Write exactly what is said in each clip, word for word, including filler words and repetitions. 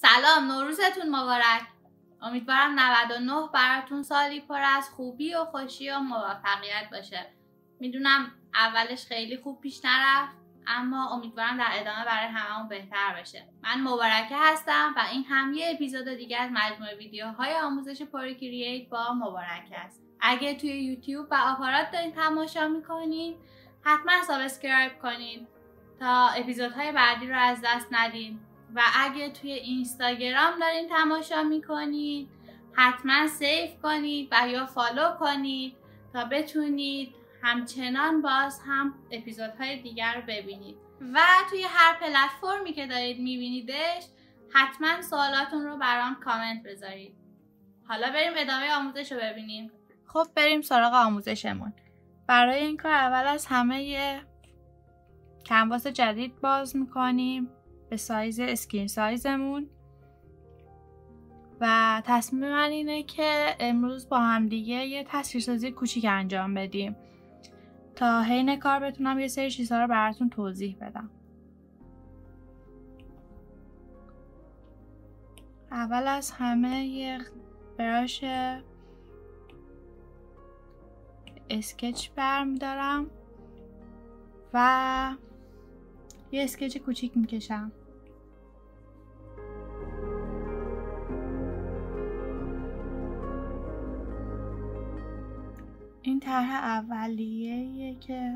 سلام، نوروزتون مبارک. امیدوارم نود و نه براتون سالی پر از خوبی و خوشی و موفقیت باشه. میدونم اولش خیلی خوب پیش نرفت، اما امیدوارم در ادامه برای هممون بهتر بشه. من مبارکه هستم و این هم یه اپیزود دیگه از مجموعه ویدیوهای آموزش پروکرییت با مبارکه است. اگه توی یوتیوب و آپارات دارین تماشا میکنین، حتما سابسکرایب کنین تا اپیزودهای بعدی رو از دست ندین. و اگه توی اینستاگرام دارین تماشا میکنید، حتما سیو کنید و یا فالو کنید تا بتونید همچنان باز هم اپیزودهای دیگر رو ببینید. و توی هر پلتفرمی که دارید میبینیدش، حتما سوالاتون رو برام کامنت بذارید. حالا بریم ادامه آموزش رو ببینیم. خب بریم سراغ آموزشمون. برای این کار اول از همه یه کنواس جدید باز میکنیم به سایز اسکرین سایزمون و تصمیم من اینه که امروز با هم دیگه یه تصویرسازی کوچیک انجام بدیم تا حین کار بتونم یه سری چیزها رو براتون توضیح بدم. اول از همه یه براش اسکچ برمیدارم و یه اسکچ کوچیک میکشم. این طرح اولیه‌ایه که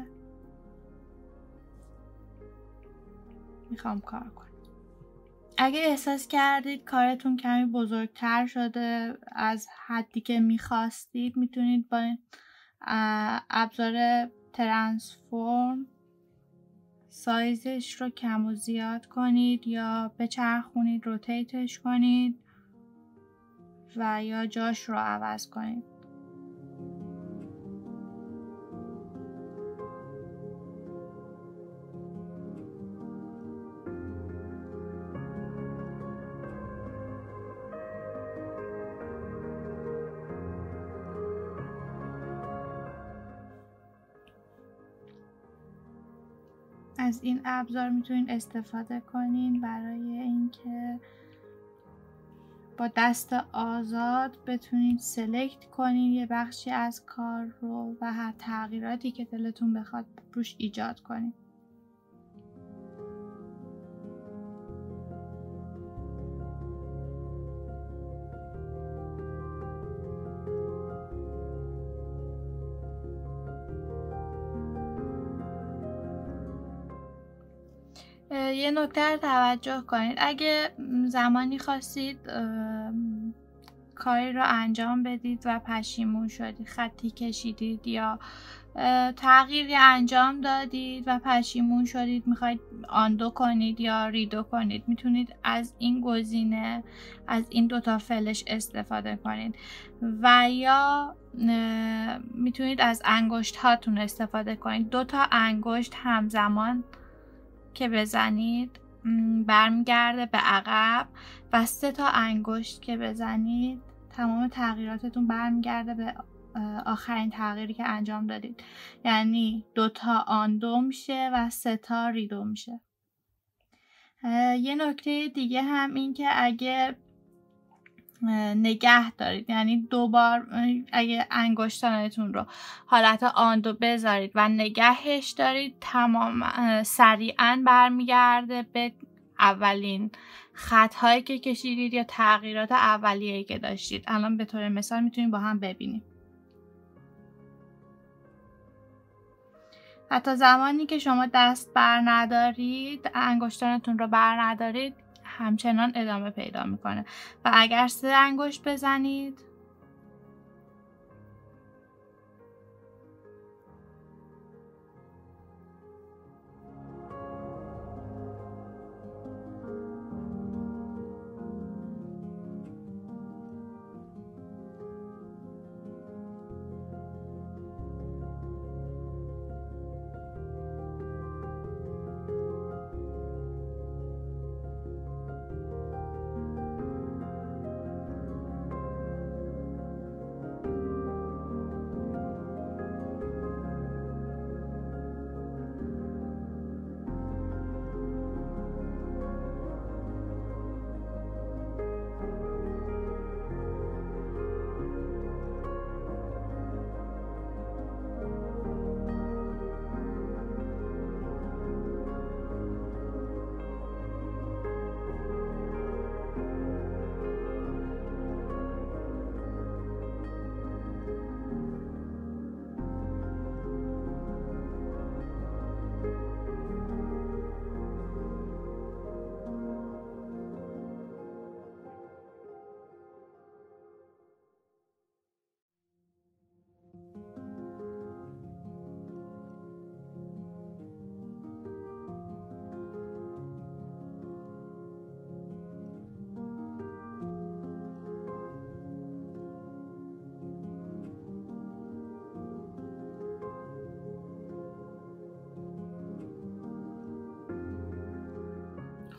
میخوام کار کنم. اگه احساس کردید کارتون کمی بزرگتر شده از حدی که میخواستید، میتونید با ابزار ترانسفورم سایزش رو کم و زیاد کنید یا بچرخونید، روتیتش کنید و یا جاش رو عوض کنید. از این ابزار میتونید استفاده کنین برای اینکه با دست آزاد بتونید سلکت کنین یه بخشی از کار رو و هر تغییراتی که دلتون بخواد روش ایجاد کنین. یه نکته رو توجه کنید. اگه زمانی خواستید کاری رو انجام بدید و پشیمون شدید، خطی کشیدید یا تغییری انجام دادید و پشیمون شدید، میخواید آندو کنید یا ریدو کنید، میتونید از این گزینه، از این دوتا فلش استفاده کنید و یا میتونید از انگشت هاتون استفاده کنید. دوتا انگشت همزمان که بزنید برمیگرده به عقب و سه تا انگشت که بزنید تمام تغییراتتون برمیگرده به آخرین تغییری که انجام دادید. یعنی دوتا آندو میشه و سه تا ریدو میشه. یه نکته دیگه هم این که اگه نگه دارید، یعنی دوبار اگه انگشتانتون رو حالت آندو بذارید و نگهش دارید، تمام سریعا برمیگرده به اولین خطهایی که کشیدید یا تغییرات اولیه‌ای که داشتید. الان به طور مثال میتونید با هم ببینید. حتی زمانی که شما دست بر ندارید، انگشتانتون رو بر ندارید، همچنان ادامه پیدا میکنه و اگر سه انگشت بزنید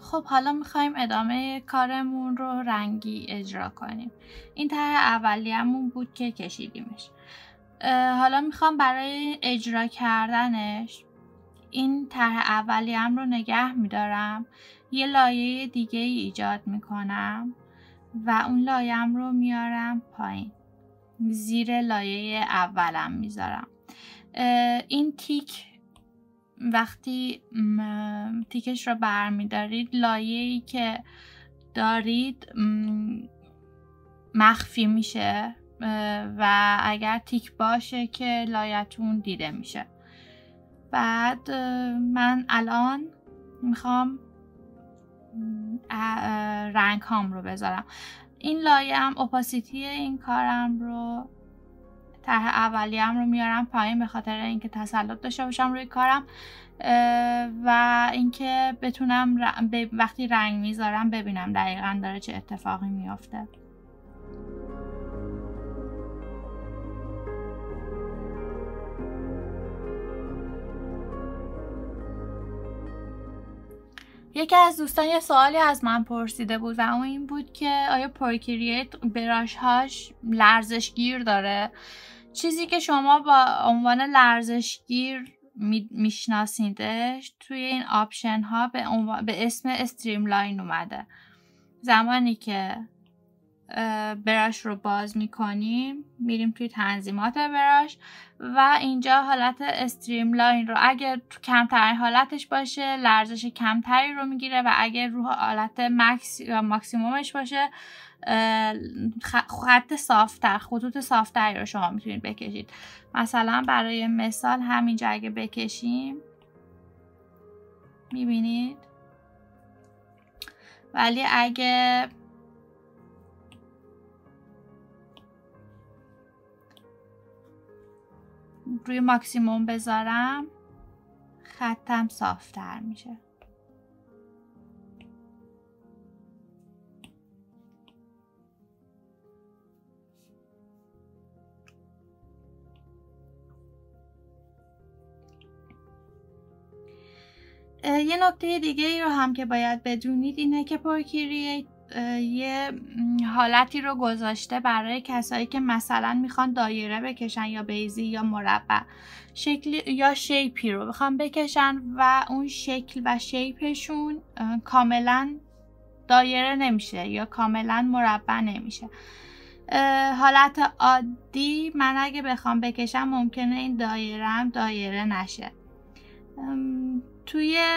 خب حالا میخوایم ادامه کارمون رو رنگی اجرا کنیم. این طرح اولیه‌مون بود که کشیدیمش. حالا میخوام برای اجرا کردنش این طرح اولیه‌ام رو نگه میدارم، یه لایه دیگه ای ایجاد میکنم و اون لایه‌ام رو میارم پایین، زیر لایه اولم میذارم. این تیک وقتی تیکش رو برمیدارید، لایه‌ای که دارید مخفی میشه و اگر تیک باشه که لایه‌تون دیده میشه. بعد من الان میخوام رنگ هام رو بذارم. این لایه هم اپاسیتی این کارم رو، طرح اولیم رو میارم پایین به خاطر اینکه تسلط داشته باشم روی کارم و اینکه بتونم وقتی رنگ میذارم ببینم دقیقاً داره چه اتفاقی میافته. یکی از دوستان یه سوالی از من پرسیده بود و اون این بود که آیا پروکرییت براش هاش لرزشگیر داره؟ چیزی که شما با عنوان لرزشگیر میشناسیدش توی این آپشن ها به, به اسم استریملاین اومده. زمانی که براش رو باز میکنیم میریم توی تنظیمات براش و اینجا حالت استریملاین رو اگر تو کمترین حالتش باشه لرزش کمتری رو میگیره و اگر رو حالت مکس یا ماکسیمومش باشه خط صافتر خطوط صافتری رو شما میتونید بکشید. مثلا برای مثال همینجا اگه بکشیم میبینید، ولی اگه روی ماکسیموم بذارم خطم صافتر میشه. یه نکته دیگه ای رو هم که باید بدونید اینه که پروکرییت یه حالتی رو گذاشته برای کسایی که مثلا میخوان دایره بکشن یا بیضی یا مربع شکل یا شیپی رو بخوان بکشن و اون شکل و شیپشون کاملا دایره نمیشه یا کاملا مربع نمیشه. حالت عادی من اگه بخوام بکشم ممکنه این دایره‌ام دایره نشه. توی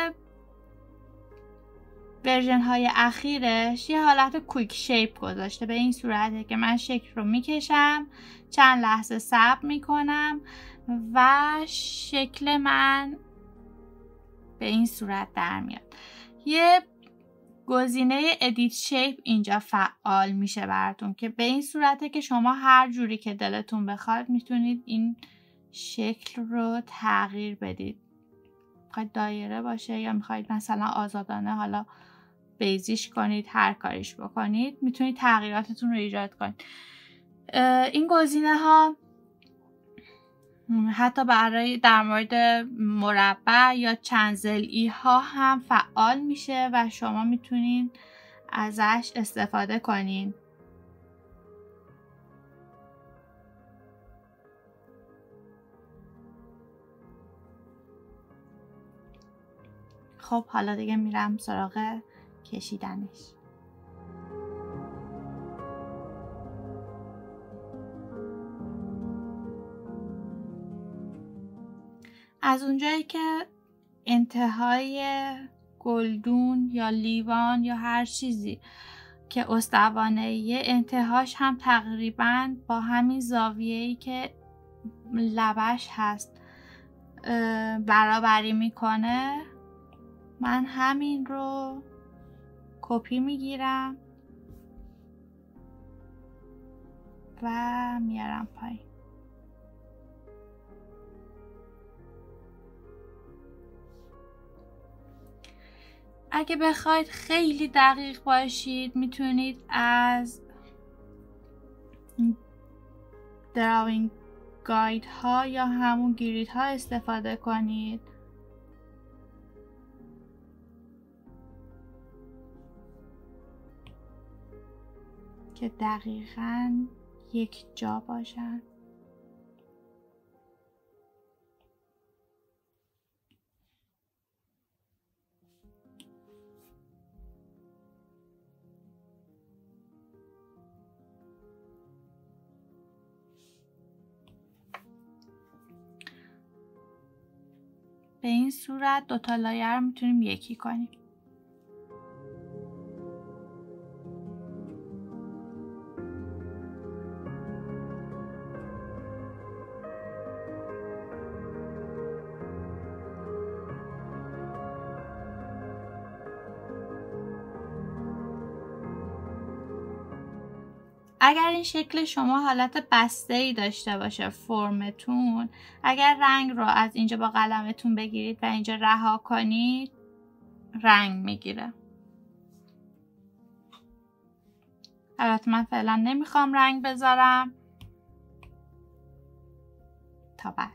ورژن های اخیرش یه حالت کویک شیپ گذاشته، به این صورته که من شکل رو میکشم، چند لحظه صبر میکنم و شکل من به این صورت در میاد. یه گزینه ادیت شیپ اینجا فعال میشه براتون که به این صورته که شما هر جوری که دلتون بخواد میتونید این شکل رو تغییر بدید. میخواید دایره باشه یا میخواید مثلا آزادانه حالا بیزیش کنید، هر کاریش بکنید میتونید تغییراتتون رو ایجاد کنید. این گزینه ها حتی برای در مورد مربع یا چند ضلعی ها هم فعال میشه و شما میتونید ازش استفاده کنین. خب حالا دیگه میرم سراغ کشیدنش. از اونجایی که انتهای گلدون یا لیوان یا هر چیزی که استوانه یه انتهاش هم تقریبا با همین زاویه‌ای که لبش هست برابری میکنه، من همین رو کپی میگیرم و میارم پایین. اگه بخواید خیلی دقیق باشید میتونید از دراوینگ گاید ها یا همون گرید ها استفاده کنید که دقیقاً یک جا باشن. به این صورت دوتا لایه رو میتونیم یکی کنیم. اگر این شکل شما حالت بسته‌ای داشته باشه فرمتون، اگر رنگ رو از اینجا با قلمتون بگیرید و اینجا رها کنید رنگ میگیره. البته من فعلا نمیخوام رنگ بذارم تا بعد.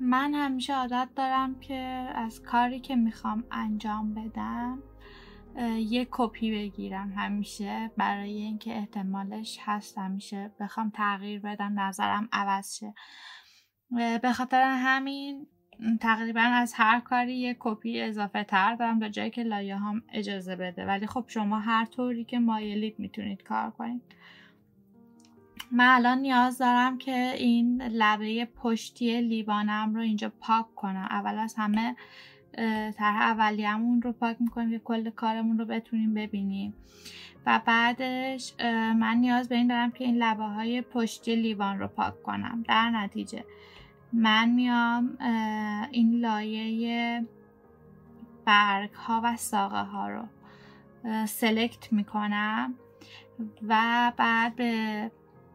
من همیشه عادت دارم که از کاری که میخوام انجام بدم یه کپی بگیرم همیشه، برای اینکه احتمالش هست همیشه بخوام تغییر بدم نظرم عوض شه. به خاطر همین تقریبا از هر کاری یه کپی اضافه تر دارم تا جایی که لایه هم اجازه بده، ولی خب شما هر طوری که مایلید میتونید کار کنید. من الان نیاز دارم که این لبه پشتی لیوانم رو اینجا پاک کنم. اول از همه طرح اولیه‌مون رو پاک میکنیم که کل کارمون رو بتونیم ببینیم و بعدش من نیاز به این دارم که این لبه های پشتی لیوان رو پاک کنم. در نتیجه من میام این لایه برگ ها و ساقه ها رو سلکت میکنم و بعد به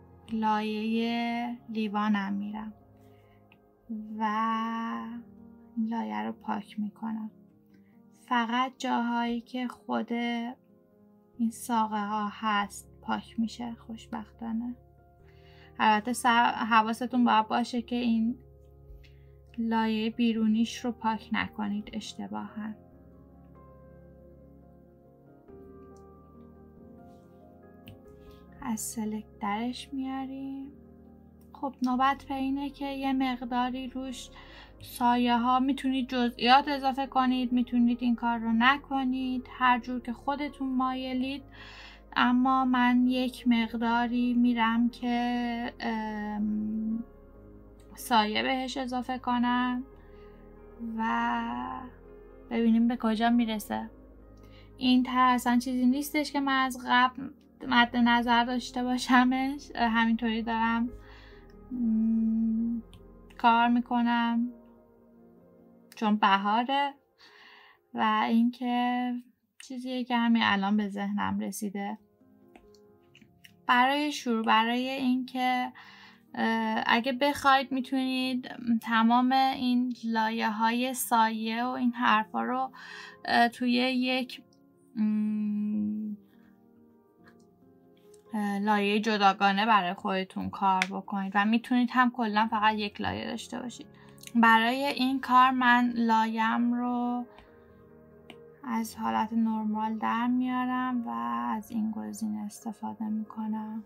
لایه لیوانم میرم و این لایه رو پاک میکنم. فقط جاهایی که خود این ساقه ها هست پاک میشه خوشبختانه. البته حواستون باید باشه که این لایه بیرونیش رو پاک نکنید اشتباها. از سلکت درش میاریم. خب نوبت به اینه که یه مقداری روش سایه ها میتونید جزئیات اضافه کنید، میتونید این کار رو نکنید، هر جور که خودتون مایلید. اما من یک مقداری میرم که سایه بهش اضافه کنم و ببینیم به کجا میرسه. این طرح اصلا چیزی نیستش که من از قبل مد نظر داشته باشمش، همینطوری دارم کار میکنم چون بهاره و اینکه چیزیه که همین الان به ذهنم رسیده. برای شروع، برای اینکه اگه بخواید میتونید تمام این لایه های سایه و این حرفا رو توی یک لایه جداگانه برای خودتون کار بکنید و میتونید هم کلا فقط یک لایه داشته باشید. برای این کار من لایه‌ام رو از حالت نرمال در میارم و از این گزینه استفاده میکنم.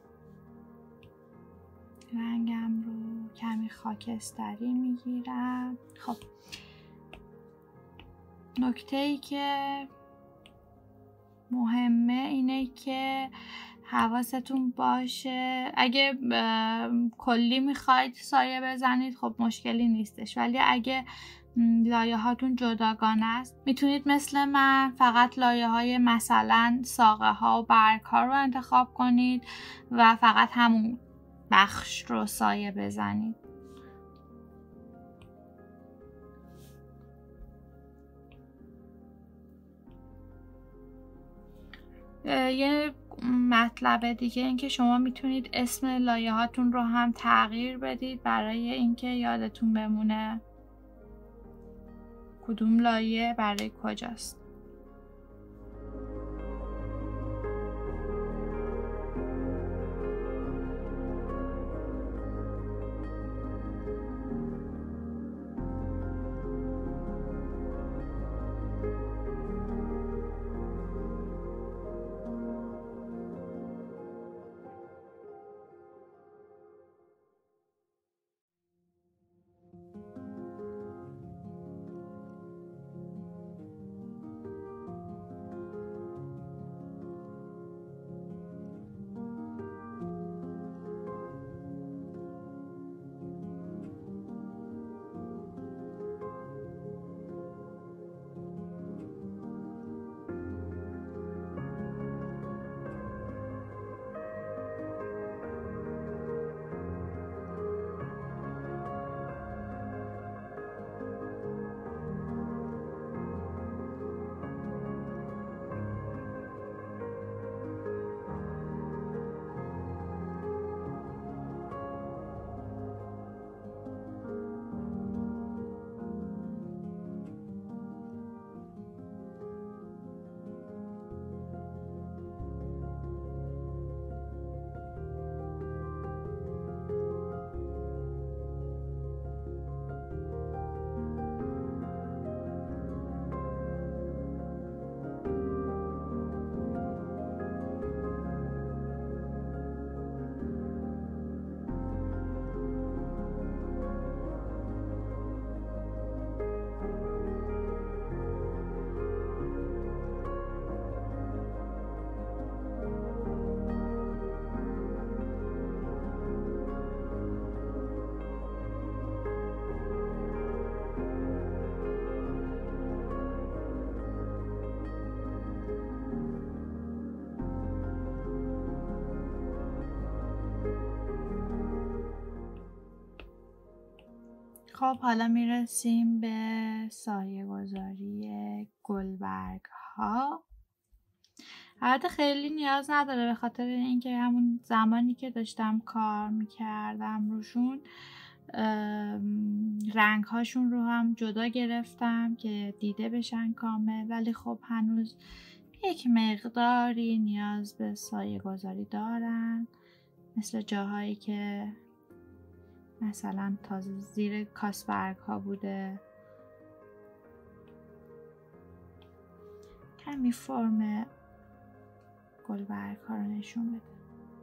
رنگم رو کمی خاکستری میگیرم. خب نکته ای که مهمه اینه که حواستون باشه اگه کلی میخواید سایه بزنید خب مشکلی نیستش، ولی اگه لایه هاتون جداگانه است میتونید مثل من فقط لایه های مثلا ساقه ها و برگ ها رو انتخاب کنید و فقط همون بخش رو سایه بزنید. یه مطلب دیگه این که شما میتونید اسم لایه هاتون رو هم تغییر بدید برای اینکه یادتون بمونه کدوم لایه برای کجاست. خب حالا میرسیم به سایه گذاری گلبرگ ها. البته خیلی نیاز نداره، به خاطر اینکه همون زمانی که داشتم کار میکردم روشون رنگ هاشون رو هم جدا گرفتم که دیده بشن کامل، ولی خب هنوز یک مقداری نیاز به سایه گذاری دارن، مثل جاهایی که مثلا تازه زیر کاسبرگ ها بوده. کمی فرم گلبرگ ها رو نشون بده.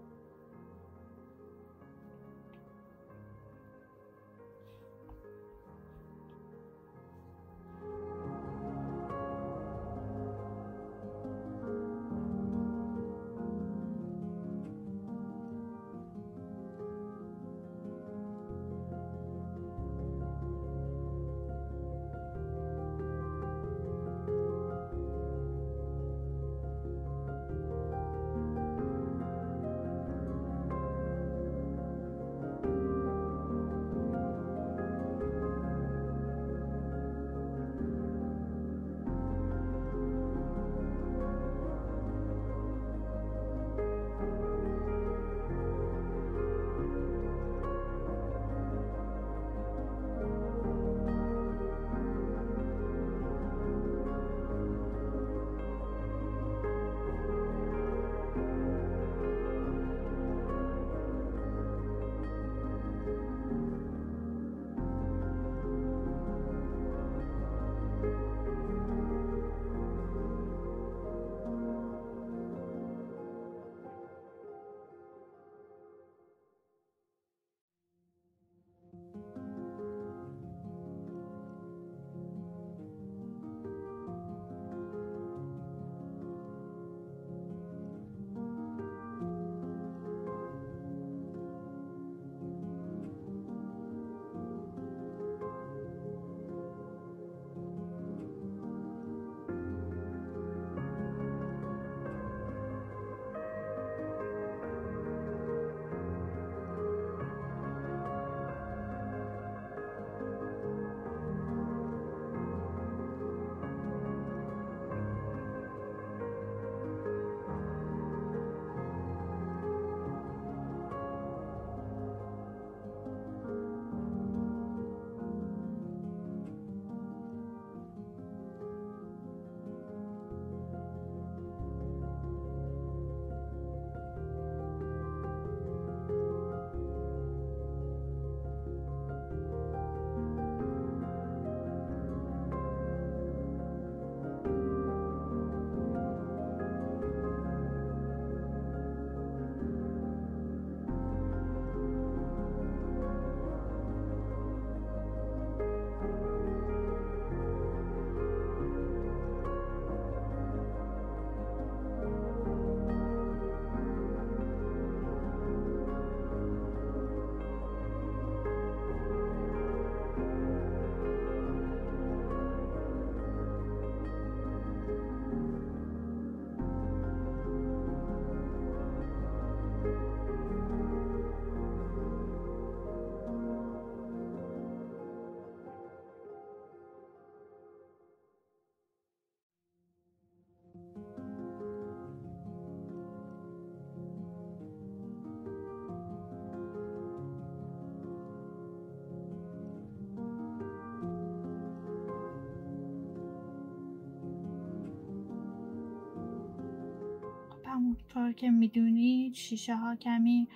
همونطور که میدونید شیشه ها کمی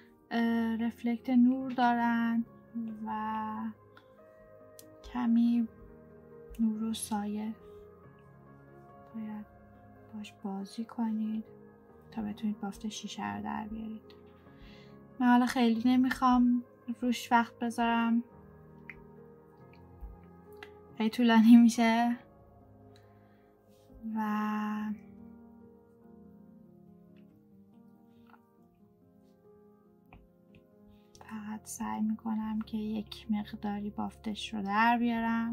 رفلکت نور دارن و کمی نور و سایه باید باش بازی کنید تا بتونید بافت شیشه رو در بیارید. من حالا خیلی نمیخوام روش وقت بذارم، خیلی طولانی میشه و فقط سعی میکنم که یک مقداری بافتش رو در بیارم.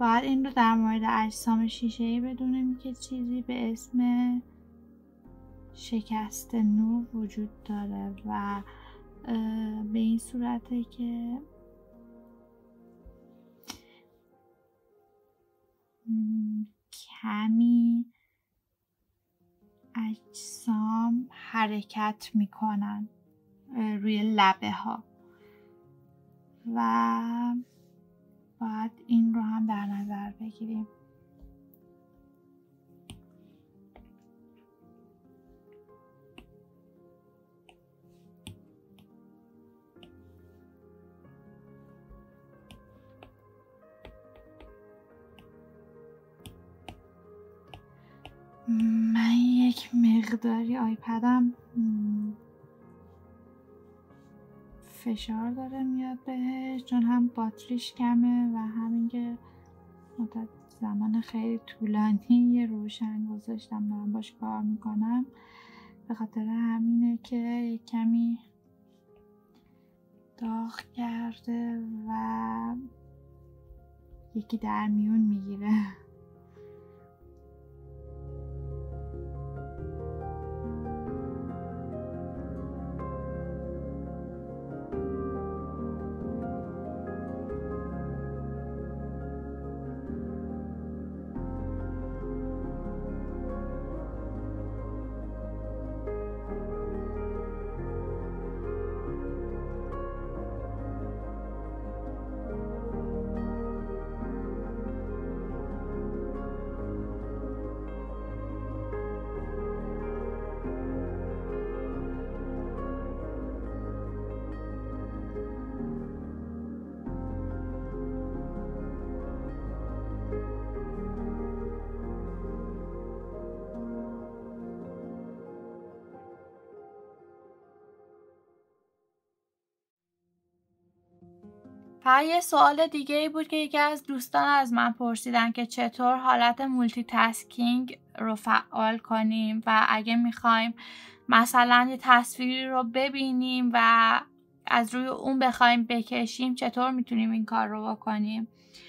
باید این رو در مورد اجسام شیشه‌ای بدونیم که چیزی به اسم شکست نور وجود داره و به این صورته که کمی اجسام حرکت میکنن روی لبه ها و باید این رو هم در نظر بگیریم. من یک مقداری آیپدم فشار داره میاد بهش، چون هم باتریش کمه و همین که مدت زمان خیلی طولانی یه روشن گذاشتم دارم باش کار میکنم، به خاطر همینه که یک کمی داغ کرده و یکی در میون میگیره. و یه سوال دیگه ای بود که یکی از دوستان از من پرسیدن که چطور حالت مولتی تاسکینگ رو فعال کنیم و اگه میخوایم مثلا یه تصویری رو ببینیم و از روی اون بخوایم بکشیم چطور میتونیم این کار رو بکنیم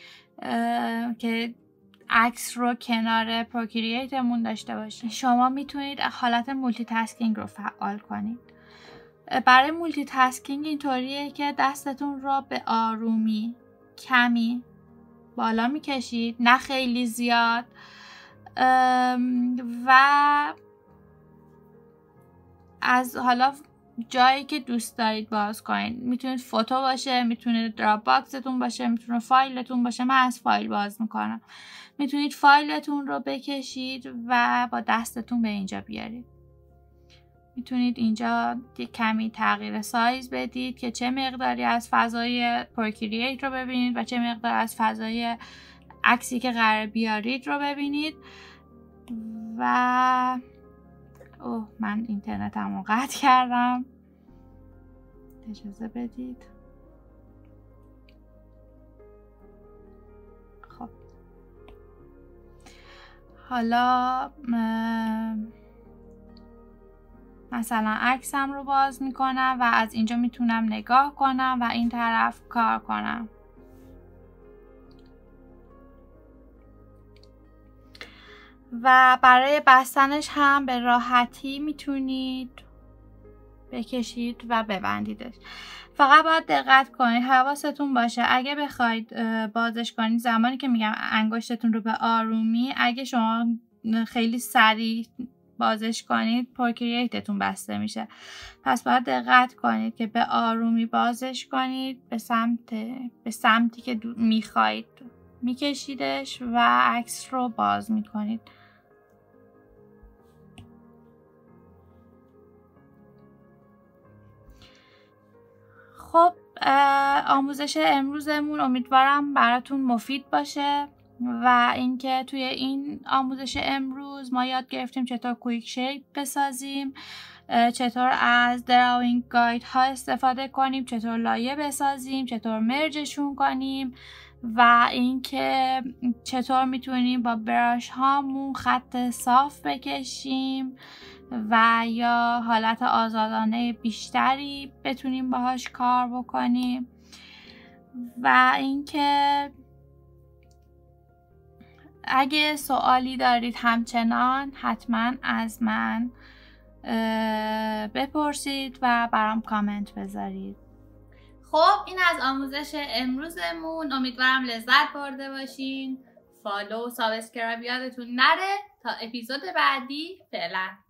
که عکس رو کنار پروکرییتمون داشته باشیم. شما میتونید حالت مولتی تاسکینگ رو فعال کنید. برای مولتی تاسکینگ اینطوریه که دستتون رو به آرومی کمی بالا میکشید، نه خیلی زیاد، و از حالا جایی که دوست دارید باز کنید. میتونید فوتو باشه، میتونید دراپ باکستون باشه، میتونه فایلتون باشه. من از فایل باز میکنم. میتونید فایلتون رو بکشید و با دستتون به اینجا بیارید. میتونید اینجا کمی تغییر سایز بدید که چه مقداری از فضای پروکرییت رو ببینید و چه مقدار از فضای عکسی که قرار بیارید رو ببینید. و اوه من اینترنتم رو قطع کردم، اجازه بدید. خب حالا مثلا عکسم رو باز میکنم و از اینجا میتونم نگاه کنم و این طرف کار کنم. و برای بستنش هم به راحتی میتونید بکشید و ببندیدش. فقط باید دقت کنید، حواستون باشه اگه بخواید بازش کنید زمانی که میگم انگشتتون رو به آرومی، اگه شما خیلی سریع بازش کنید پروکرییتتون بسته میشه. پس باید دقت کنید که به آرومی بازش کنید، به سمت به سمتی که میخواید میکشیدش و عکس رو باز میکنید. خب آموزش امروزمون امیدوارم براتون مفید باشه و اینکه توی این آموزش امروز ما یاد گرفتیم چطور کویک شیپ بسازیم، چطور از دراوینگ گاید ها استفاده کنیم، چطور لایه بسازیم، چطور مرجشون کنیم و اینکه چطور میتونیم با براش هامون خط صاف بکشیم و یا حالت آزادانه بیشتری بتونیم باهاش کار بکنیم و اینکه اگه سوالی دارید همچنان حتما از من بپرسید و برام کامنت بذارید. خب این از آموزش امروزمون. امیدوارم لذت برده باشین. فالو و سابسکرایب یادتون نره. تا اپیزود بعدی، فعلا.